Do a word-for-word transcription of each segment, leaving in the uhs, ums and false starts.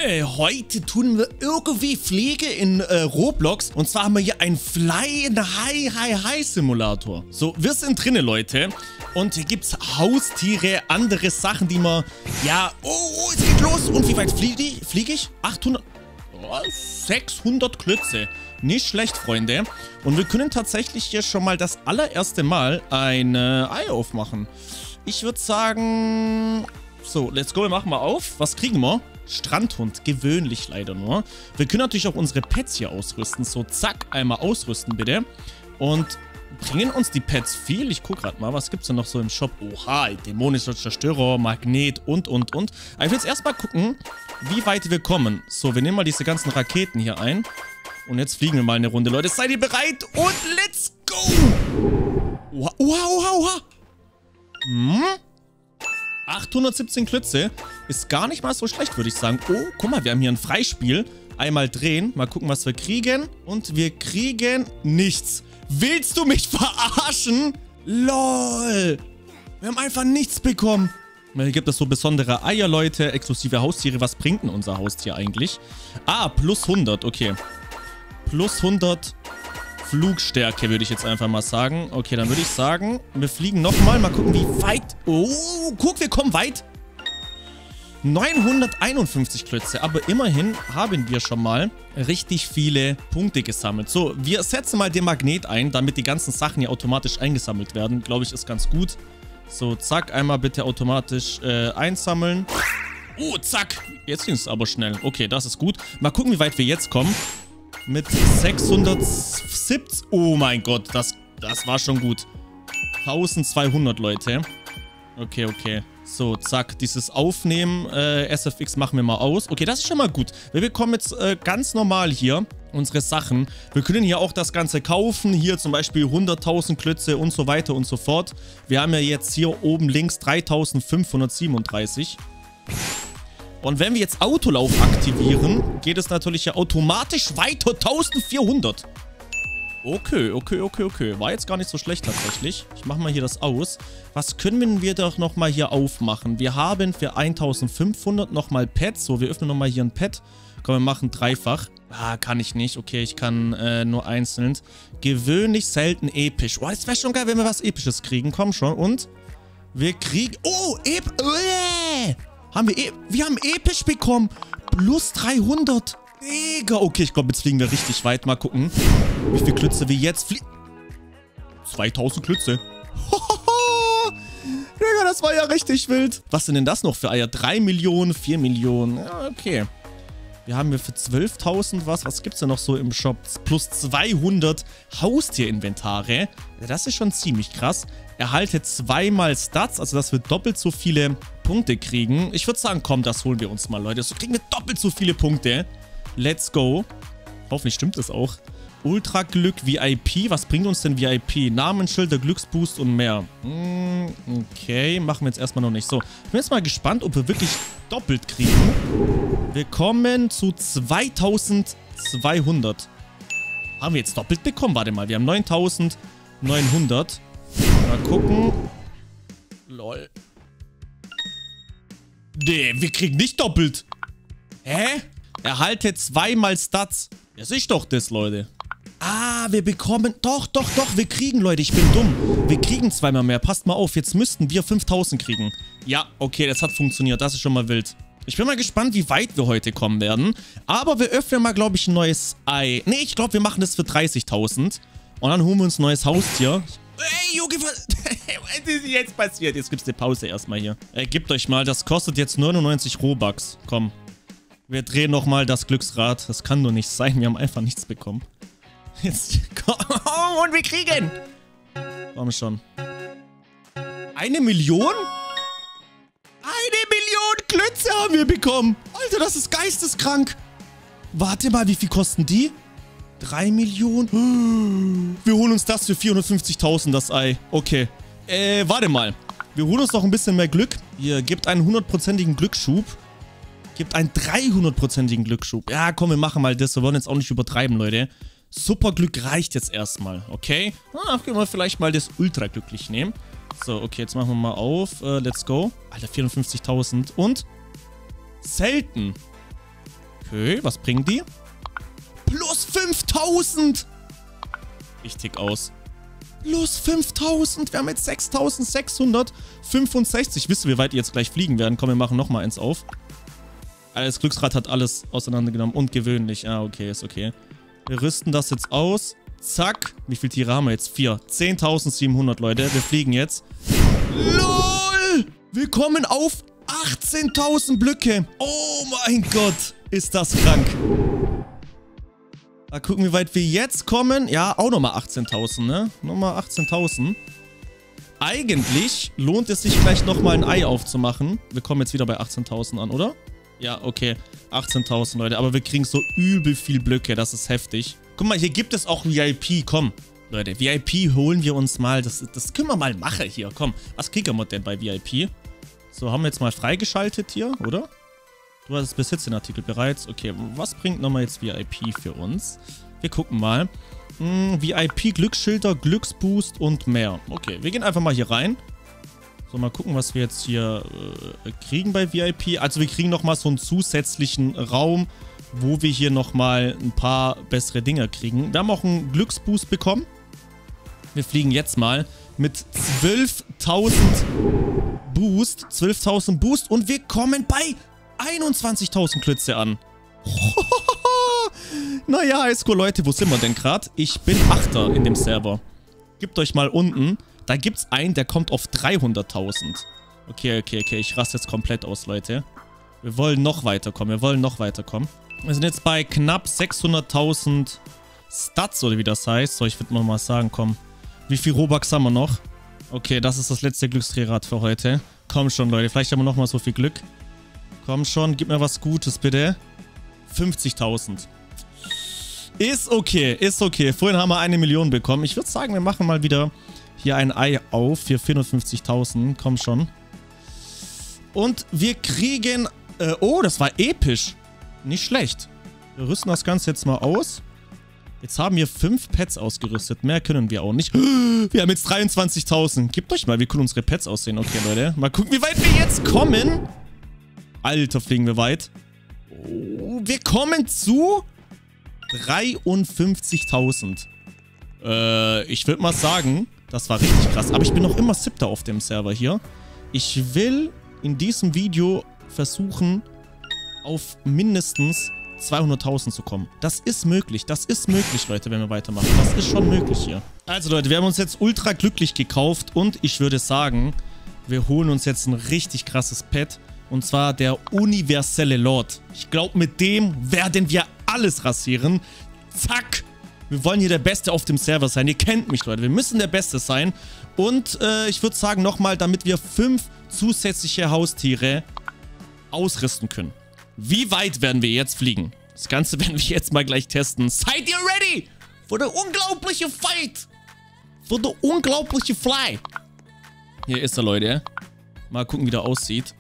Äh, heute tun wir irgendwie Pflege in äh, Roblox. Und zwar haben wir hier einen Fly in High High High Simulator. So, wir sind drinnen, Leute. Und hier gibt es Haustiere, andere Sachen, die man... Ja, oh, oh, es geht los. Und wie weit fliege ich? Fliege ich? achthundert... Oh, sechshundert Klötze. Nicht schlecht, Freunde. Und wir können tatsächlich hier schon mal das allererste Mal ein äh, Ei aufmachen. Ich würde sagen... So, let's go, wir machen mal auf. Was kriegen wir? Strandhund, gewöhnlich leider nur. Wir können natürlich auch unsere Pets hier ausrüsten. So, zack, einmal ausrüsten bitte. Und bringen uns die Pets viel? Ich gucke gerade mal, was gibt es denn noch so im Shop? Oha, dämonischer Zerstörer, Magnet und, und, und. Aber ich will jetzt erstmal gucken, wie weit wir kommen. So, wir nehmen mal diese ganzen Raketen hier ein. Und jetzt fliegen wir mal eine Runde, Leute. Seid ihr bereit? Und let's go! Oha, oha, oha, oha. Hm? achthundertsiebzehn Klötze ist gar nicht mal so schlecht, würde ich sagen. Oh, guck mal, wir haben hier ein Freispiel. Einmal drehen, mal gucken, was wir kriegen. Und wir kriegen nichts. Willst du mich verarschen? LOL. Wir haben einfach nichts bekommen. Hier gibt es so besondere Eier, Leute, exklusive Haustiere. Was bringt denn unser Haustier eigentlich? Ah, plus hundert, okay. Plus hundert Flugstärke, würde ich jetzt einfach mal sagen. Okay, dann würde ich sagen, wir fliegen nochmal. Mal gucken, wie weit... Oh, guck, wir kommen weit. neunhunderteinundfünfzig Klötze. Aber immerhin haben wir schon mal richtig viele Punkte gesammelt. So, wir setzen mal den Magnet ein, damit die ganzen Sachen hier automatisch eingesammelt werden. Glaube ich, ist ganz gut. So, zack, einmal bitte automatisch äh, einsammeln. Oh, zack. Jetzt ging es aber schnell. Okay, das ist gut. Mal gucken, wie weit wir jetzt kommen. Mit sechshundertsiebzig. Oh mein Gott, das, das war schon gut. eintausendzweihundert, Leute. Okay, okay. So, zack, dieses Aufnehmen, äh, S F X machen wir mal aus. Okay, das ist schon mal gut. Wir bekommen jetzt äh, ganz normal hier unsere Sachen. Wir können hier auch das Ganze kaufen. Hier zum Beispiel hunderttausend Klötze und so weiter und so fort. Wir haben ja jetzt hier oben links dreitausendfünfhundertsiebenunddreißig. Und wenn wir jetzt Autolauf aktivieren, geht es natürlich ja automatisch weiter eintausendvierhundert. Okay, okay, okay, okay. War jetzt gar nicht so schlecht tatsächlich. Ich mache mal hier das aus. Was können wir doch nochmal hier aufmachen? Wir haben für eintausendfünfhundert nochmal Pets. So, wir öffnen nochmal hier ein Pet. Komm, wir machen dreifach. Ah, kann ich nicht. Okay, ich kann äh, nur einzeln. Gewöhnlich, selten, episch. Oh, das wäre schon geil, wenn wir was Episches kriegen. Komm schon. Und wir kriegen... Oh, ep... Äh! Haben wir... E wir haben episch bekommen. Plus dreihundert. Mega. Okay, ich glaube, jetzt fliegen wir richtig weit. Mal gucken, wie viele Klötze wir jetzt fliegen. zweitausend Klötze. Digga, das war ja richtig wild. Was sind denn das noch für Eier? drei Millionen, vier Millionen. Ja, okay. Wir haben hier für zwölftausend was. Was gibt es denn noch so im Shop? Plus zweihundert Haustierinventare. Ja, das ist schon ziemlich krass. Erhalte zweimal Stats, also dass wir doppelt so viele Punkte kriegen. Ich würde sagen, komm, das holen wir uns mal, Leute. So kriegen wir doppelt so viele Punkte. Let's go. Hoffentlich stimmt es auch. Ultra-Glück, V I P. Was bringt uns denn V I P? Namensschilder, Glücksboost und mehr. Hm, okay, machen wir jetzt erstmal noch nicht. So, ich bin jetzt mal gespannt, ob wir wirklich doppelt kriegen. Wir kommen zu zweitausendzweihundert. Haben wir jetzt doppelt bekommen? Warte mal, wir haben neuntausendneunhundert. Mal gucken. Lol. Nee, wir kriegen nicht doppelt. Hä? Erhalte zweimal Stats. Das ist doch das, Leute. Ah, wir bekommen... Doch, doch, doch, wir kriegen, Leute. Ich bin dumm. Wir kriegen zweimal mehr. Passt mal auf. Jetzt müssten wir fünftausend kriegen. Ja, okay, das hat funktioniert. Das ist schon mal wild. Ich bin mal gespannt, wie weit wir heute kommen werden. Aber wir öffnen mal, glaube ich, ein neues Ei. Nee, ich glaube, wir machen das für dreißigtausend. Und dann holen wir uns ein neues Haustier. Ey, Junge, was ist jetzt passiert? Jetzt gibt es eine Pause erstmal hier. Ey, gebt euch mal. Das kostet jetzt neunundneunzig Robux. Komm. Wir drehen nochmal das Glücksrad. Das kann doch nicht sein. Wir haben einfach nichts bekommen. Jetzt. Oh, und wir kriegen. Komm schon. Eine Million? Eine Million Klötze haben wir bekommen. Alter, das ist geisteskrank. Warte mal, wie viel kosten die? Drei Millionen? Wir holen uns das für vierhundertfünfzigtausend, das Ei. Okay. Äh, warte mal. Wir holen uns noch ein bisschen mehr Glück. Ihr gebt einen hundertprozentigen Glücksschub. Gibt einen dreihundertprozentigen Glücksschub. Ja, komm, wir machen mal das. Wir wollen jetzt auch nicht übertreiben, Leute. Superglück reicht jetzt erstmal, okay? Ach, können wir vielleicht mal das Ultraglücklich nehmen. So, okay, jetzt machen wir mal auf. Uh, let's go. Alter, vierundfünfzigtausend. Und selten. Okay, was bringen die? Plus fünftausend! Ich tick aus. Plus fünftausend. Wir haben jetzt sechstausendsechshundertfünfundsechzig. Wisst ihr, wie weit die jetzt gleich fliegen werden? Komm, wir machen nochmal eins auf. Das Glücksrad hat alles auseinandergenommen. Und gewöhnlich. Ah, okay, ist okay. Wir rüsten das jetzt aus. Zack. Wie viele Tiere haben wir jetzt? Vier. zehntausendsiebenhundert, Leute. Wir fliegen jetzt. LOL! Wir kommen auf achtzehntausend Blöcke. Oh mein Gott. Ist das krank. Mal gucken, wie weit wir jetzt kommen. Ja, auch nochmal achtzehntausend, ne? Nochmal achtzehntausend. Eigentlich lohnt es sich gleich nochmal ein Ei aufzumachen. Wir kommen jetzt wieder bei achtzehntausend an, oder? Ja, okay. achtzehntausend, Leute. Aber wir kriegen so übel viel Blöcke. Das ist heftig. Guck mal, hier gibt es auch V I P. Komm, Leute. V I P holen wir uns mal. Das, das können wir mal machen hier. Komm, was kriegen wir denn bei V I P? So, haben wir jetzt mal freigeschaltet hier, oder? Du hast bis jetzt den Artikel bereits. Okay, was bringt nochmal jetzt V I P für uns? Wir gucken mal. Hm, V I P, Glücksschilder, Glücksboost und mehr. Okay, wir gehen einfach mal hier rein. So, mal gucken, was wir jetzt hier äh, kriegen bei V I P. Also wir kriegen nochmal so einen zusätzlichen Raum, wo wir hier nochmal ein paar bessere Dinger kriegen. Wir haben auch einen Glücksboost bekommen. Wir fliegen jetzt mal mit zwölftausend Boost. zwölftausend Boost und wir kommen bei einundzwanzigtausend Klötze an. Naja, Highscore, Leute, wo sind wir denn gerade? Ich bin Achter in dem Server. Gebt euch mal unten. Da gibt es einen, der kommt auf dreihunderttausend. Okay, okay, okay. Ich raste jetzt komplett aus, Leute. Wir wollen noch weiterkommen. Wir wollen noch weiterkommen. Wir sind jetzt bei knapp sechshunderttausend Stats, oder wie das heißt. So, ich würde mal sagen, komm. Wie viel Robux haben wir noch? Okay, das ist das letzte Glücksdrehrad für heute. Komm schon, Leute. Vielleicht haben wir noch mal so viel Glück. Komm schon, gib mir was Gutes, bitte. fünfzigtausend. Ist okay, ist okay. Vorhin haben wir eine Million bekommen. Ich würde sagen, wir machen mal wieder hier ein Ei auf für vierhundertfünfzigtausend. Komm schon. Und wir kriegen... Äh, oh, das war episch. Nicht schlecht. Wir rüsten das Ganze jetzt mal aus. Jetzt haben wir fünf Pets ausgerüstet. Mehr können wir auch nicht. Wir haben jetzt dreiundzwanzigtausend. Gebt euch mal, wie cool unsere Pets aussehen. Okay, Leute. Mal gucken, wie weit wir jetzt kommen. Alter, fliegen wir weit. Oh, wir kommen zu dreiundfünfzigtausend. Äh, ich würde mal sagen, das war richtig krass. Aber ich bin noch immer Siebter auf dem Server hier. Ich will in diesem Video versuchen, auf mindestens zweihunderttausend zu kommen. Das ist möglich. Das ist möglich, Leute, wenn wir weitermachen. Das ist schon möglich hier. Also, Leute, wir haben uns jetzt ultra glücklich gekauft. Und ich würde sagen, wir holen uns jetzt ein richtig krasses Pet. Und zwar der universelle Lord. Ich glaube, mit dem werden wir alles rasieren. Zack. Wir wollen hier der Beste auf dem Server sein. Ihr kennt mich, Leute. Wir müssen der Beste sein. Und äh, ich würde sagen nochmal, damit wir fünf zusätzliche Haustiere ausrüsten können. Wie weit werden wir jetzt fliegen? Das Ganze werden wir jetzt mal gleich testen. Seid ihr ready? Für der unglaubliche Fight. Für der unglaubliche Fly. Hier ist er, Leute. Mal gucken, wie der aussieht.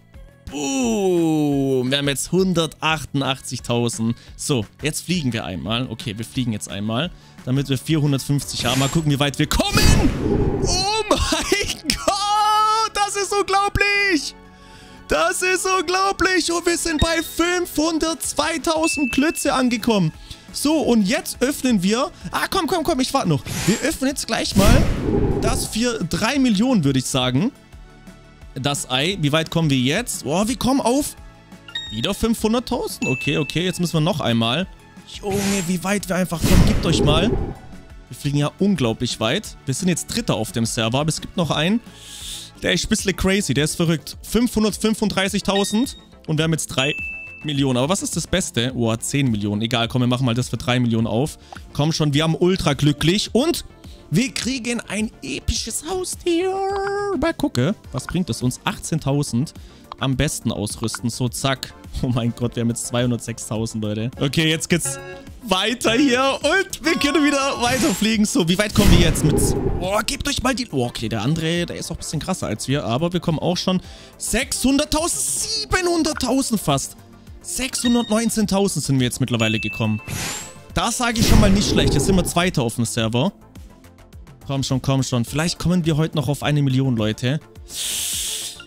Boom. Wir haben jetzt hundertachtundachtzigtausend. So, jetzt fliegen wir einmal. Okay, wir fliegen jetzt einmal, damit wir vierhundertfünfzig haben. Mal gucken, wie weit wir kommen. Oh mein Gott. Das ist unglaublich. Das ist unglaublich. Und wir sind bei fünfhundertzweitausend Klötze angekommen. So, und jetzt öffnen wir... Ah, komm, komm, komm, ich warte noch. Wir öffnen jetzt gleich mal das für drei Millionen, würde ich sagen. Das Ei. Wie weit kommen wir jetzt? Oh, wir kommen auf wieder fünfhunderttausend. Okay, okay, jetzt müssen wir noch einmal. Junge, wie weit wir einfach kommen. Gebt euch mal. Wir fliegen ja unglaublich weit. Wir sind jetzt Dritter auf dem Server, aber es gibt noch einen. Der ist ein bisschen crazy, der ist verrückt. fünfhundertfünfunddreißigtausend und wir haben jetzt drei Millionen. Aber was ist das Beste? Oh, zehn Millionen. Egal, komm, wir machen mal das für drei Millionen auf. Komm schon, wir haben ultra glücklich und wir kriegen ein episches Haustier. Mal gucke, was bringt es uns? achtzehntausend am besten ausrüsten. So, zack. Oh mein Gott, wir haben jetzt zweihundertsechstausend, Leute. Okay, jetzt geht's weiter hier und wir können wieder weiterfliegen. So, wie weit kommen wir jetzt mit... Oh, gebt euch mal die... Oh, okay, der andere, der ist auch ein bisschen krasser als wir. Aber wir kommen auch schon sechshunderttausend, siebenhunderttausend fast. sechshundertneunzehntausend sind wir jetzt mittlerweile gekommen. Das sage ich schon mal nicht schlecht. Jetzt sind wir Zweiter auf dem Server. Komm schon, komm schon. Vielleicht kommen wir heute noch auf eine Million, Leute.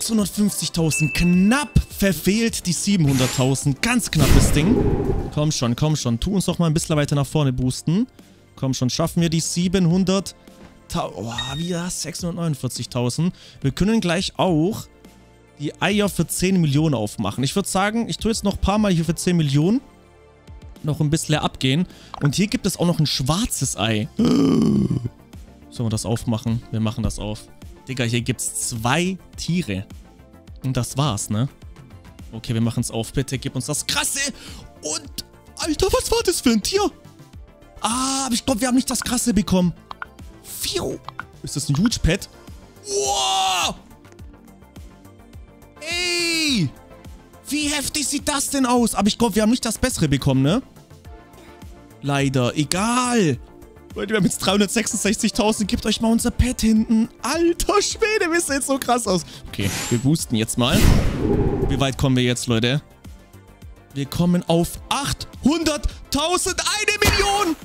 sechshundertfünfzigtausend. Knapp verfehlt die siebenhunderttausend. Ganz knappes Ding. Komm schon, komm schon. Tu uns doch mal ein bisschen weiter nach vorne boosten. Komm schon, schaffen wir die siebenhundert. Oh, wie das? sechshundertneunundvierzigtausend. Wir können gleich auch die Eier für zehn Millionen aufmachen. Ich würde sagen, ich tue jetzt noch ein paar Mal hier für zehn Millionen noch ein bisschen abgehen. Und hier gibt es auch noch ein schwarzes Ei. Sollen wir das aufmachen? Wir machen das auf. Digga, hier gibt es zwei Tiere. Und das war's, ne? Okay, wir machen es auf. Bitte gib uns das krasse. Und, Alter, was war das für ein Tier? Ah, aber ich glaube, wir haben nicht das krasse bekommen. Fiu. Ist das ein Huge Pet? Wow. Ey. Wie heftig sieht das denn aus? Aber ich glaube, wir haben nicht das bessere bekommen, ne? Leider. Egal. Leute, wir haben jetzt dreihundertsechsundsechzigtausend. Gebt euch mal unser Pet hinten. Alter Schwede, wir sehen jetzt so krass aus. Okay, wir boosten jetzt mal. Wie weit kommen wir jetzt, Leute? Wir kommen auf achthunderttausend. Eine Million.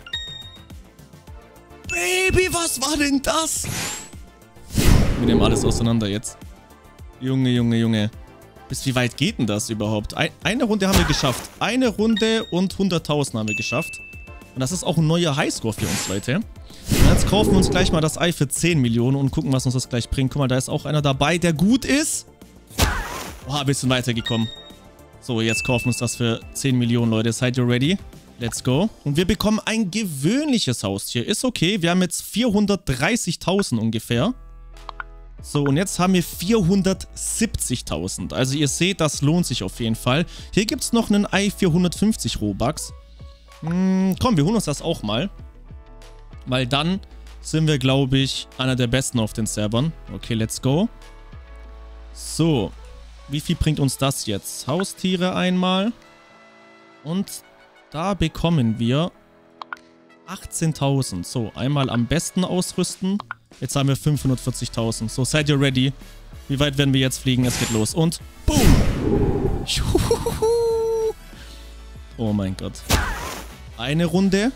Baby, was war denn das? Wir nehmen alles auseinander jetzt. Junge, Junge, Junge. Bis wie weit geht denn das überhaupt? Ein, eine Runde haben wir geschafft. Eine Runde und hunderttausend haben wir geschafft. Und das ist auch ein neuer Highscore für uns, Leute. Und jetzt kaufen wir uns gleich mal das Ei für zehn Millionen und gucken, was uns das gleich bringt. Guck mal, da ist auch einer dabei, der gut ist. Boah, wir sind weitergekommen. So, jetzt kaufen wir uns das für zehn Millionen, Leute. Seid ihr ready? Let's go. Und wir bekommen ein gewöhnliches Haustier. Ist okay. Wir haben jetzt vierhundertdreißigtausend ungefähr. So, und jetzt haben wir vierhundertsiebzigtausend. Also ihr seht, das lohnt sich auf jeden Fall. Hier gibt es noch ein Ei für hundertfünfzig Robux. Hm, komm, wir holen uns das auch mal. Weil dann sind wir, glaube ich, einer der Besten auf den Servern. Okay, let's go. So, wie viel bringt uns das jetzt? Haustiere einmal. Und da bekommen wir achtzehntausend. So, einmal am besten ausrüsten. Jetzt haben wir fünfhundertvierzigtausend. So, seid ihr ready? Wie weit werden wir jetzt fliegen? Es geht los. Und boom! Juhu. Oh mein Gott. Eine Runde.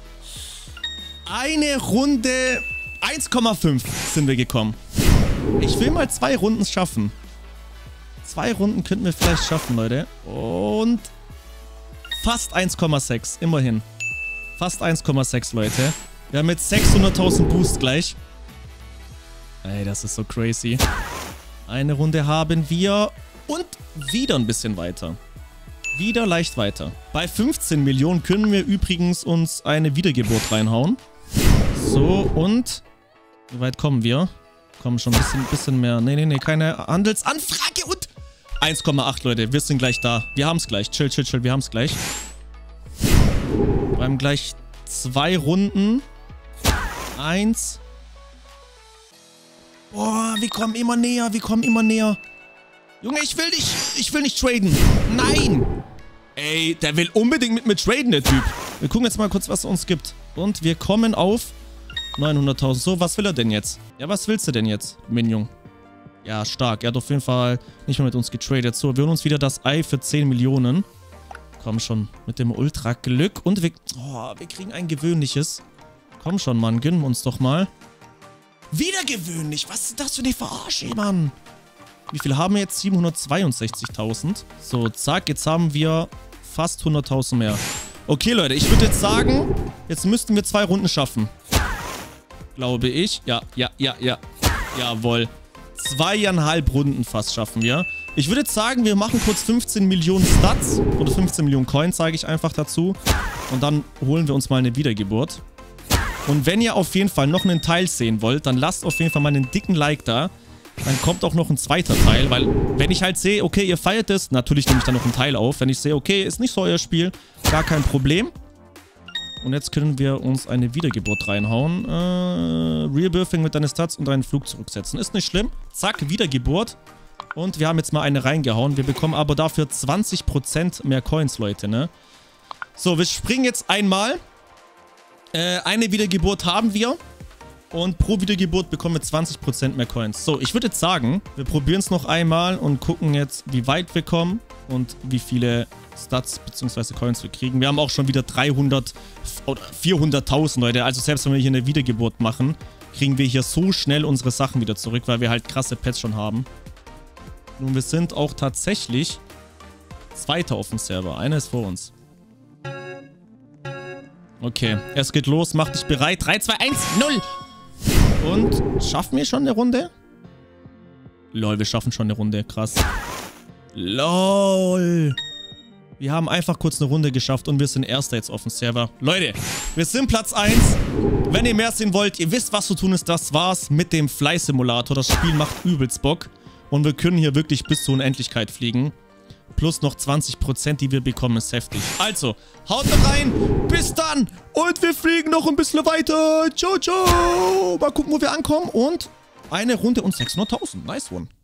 Eine Runde. eins Komma fünf sind wir gekommen. Ich will mal zwei Runden schaffen. Zwei Runden könnten wir vielleicht schaffen, Leute. Und fast eins Komma sechs. Immerhin. Fast eins Komma sechs, Leute. Wir haben jetzt sechshunderttausend Boost gleich. Ey, das ist so crazy. Eine Runde haben wir. Und wieder ein bisschen weiter. Wieder leicht weiter. Bei fünfzehn Millionen können wir übrigens uns eine Wiedergeburt reinhauen. So, und wie weit kommen wir? Kommen schon ein bisschen, bisschen mehr. Nee, nee, nee, keine Handelsanfrage. Und eins Komma acht, Leute. Wir sind gleich da. Wir haben es gleich. Chill, chill, chill. Wir haben es gleich. Wir haben gleich zwei Runden. Eins. Boah, wir kommen immer näher. Wir kommen immer näher. Junge, ich will nicht, ich will nicht traden. Nein. Ey, der will unbedingt mit mir traden, der Typ. Wir gucken jetzt mal kurz, was er uns gibt. Und wir kommen auf neunhunderttausend. So, was will er denn jetzt? Ja, was willst du denn jetzt, Minion? Ja, stark. Er hat auf jeden Fall nicht mehr mit uns getradet. So, wir holen uns wieder das Ei für zehn Millionen. Komm schon, mit dem Ultra-Glück. Und wir, oh, wir kriegen ein gewöhnliches. Komm schon, Mann, gönnen wir uns doch mal. Wieder gewöhnlich. Was ist das für eine Verarsche, Mann? Wie viel haben wir jetzt? siebenhundertzweiundsechzigtausend. So, zack, jetzt haben wir fast hunderttausend mehr. Okay, Leute, ich würde jetzt sagen, jetzt müssten wir zwei Runden schaffen. Glaube ich. Ja, ja, ja, ja. Jawohl. Zweieinhalb Runden fast schaffen wir. Ich würde jetzt sagen, wir machen kurz fünfzehn Millionen Stats. Oder fünfzehn Millionen Coins, sage ich einfach dazu. Und dann holen wir uns mal eine Wiedergeburt. Und wenn ihr auf jeden Fall noch einen Teil sehen wollt, dann lasst auf jeden Fall mal einen dicken Like da. Dann kommt auch noch ein zweiter Teil, weil wenn ich halt sehe, okay, ihr feiert es, natürlich nehme ich dann noch einen Teil auf. Wenn ich sehe, okay, ist nicht so euer Spiel, gar kein Problem. Und jetzt können wir uns eine Wiedergeburt reinhauen. Äh, Rebirthing mit deinen Stats und einen Flug zurücksetzen. Ist nicht schlimm. Zack, Wiedergeburt. Und wir haben jetzt mal eine reingehauen. Wir bekommen aber dafür zwanzig Prozent mehr Coins, Leute, ne? So, wir springen jetzt einmal. Äh, eine Wiedergeburt haben wir. Und pro Wiedergeburt bekommen wir zwanzig Prozent mehr Coins. So, ich würde jetzt sagen, wir probieren es noch einmal und gucken jetzt, wie weit wir kommen und wie viele Stats bzw. Coins wir kriegen. Wir haben auch schon wieder dreihundert oder vierhunderttausend, Leute. Also selbst wenn wir hier eine Wiedergeburt machen, kriegen wir hier so schnell unsere Sachen wieder zurück, weil wir halt krasse Pets schon haben. Nun, wir sind auch tatsächlich Zweiter auf dem Server. Einer ist vor uns. Okay, es geht los. Mach dich bereit. drei, zwei, eins, null. Und schaffen wir schon eine Runde? Lol, wir schaffen schon eine Runde. Krass. Lol. Wir haben einfach kurz eine Runde geschafft und wir sind Erster jetzt auf dem Server. Leute, wir sind Platz eins. Wenn ihr mehr sehen wollt, ihr wisst, was zu tun ist. Das war's mit dem Fly-Simulator. Das Spiel macht übelst Bock. Und wir können hier wirklich bis zur Unendlichkeit fliegen. Plus noch zwanzig Prozent, die wir bekommen, ist heftig. Also, haut rein. Bis dann. Und wir fliegen noch ein bisschen weiter. Ciao, ciao. Mal gucken, wo wir ankommen. Und eine Runde und sechshunderttausend. Nice one.